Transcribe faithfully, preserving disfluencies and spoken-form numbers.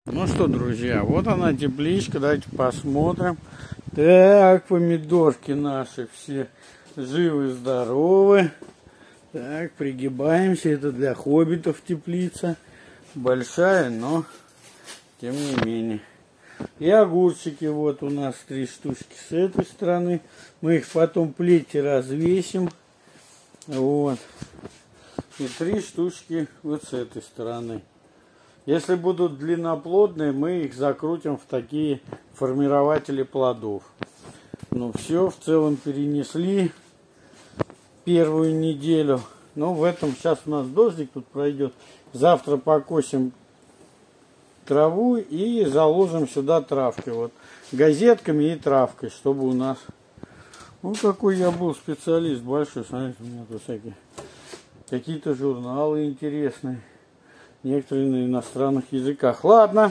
Ну что, друзья, вот она тепличка, давайте посмотрим. Так, помидорки наши все живы, здоровы. Так, пригибаемся, это для хоббитов теплица. Большая, но тем не менее. И огурчики вот у нас три штучки с этой стороны. Мы их потом в плите развесим. Вот. И три штучки вот с этой стороны. Если будут длинноплодные, мы их закрутим в такие формирователи плодов. Ну все, в целом перенесли первую неделю. Ну в этом сейчас у нас дождик тут пройдет. Завтра покосим траву и заложим сюда травки. Вот газетками и травкой, чтобы у нас... Ну какой я был специалист большой. Смотрите, у меня тут всякие какие-то журналы интересные. Некоторые на иностранных языках. Ладно.